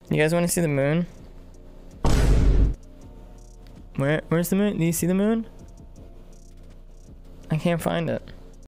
You guys want to see the moon? Where's the moon? Do you see the moon? I can't find it.